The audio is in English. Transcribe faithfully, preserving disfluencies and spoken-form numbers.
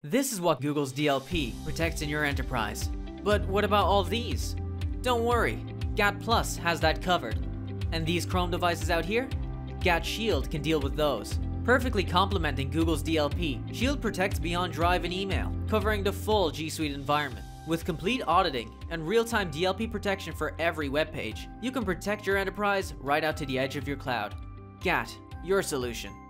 This is what Google's D L P protects in your enterprise. But what about all these? Don't worry, G A T Plus has that covered. And these Chrome devices out here? G A T Shield can deal with those. Perfectly complementing Google's D L P, Shield protects beyond Drive and email, covering the full G Suite environment. With complete auditing and real-time D L P protection for every web page, you can protect your enterprise right out to the edge of your cloud. G A T, your solution.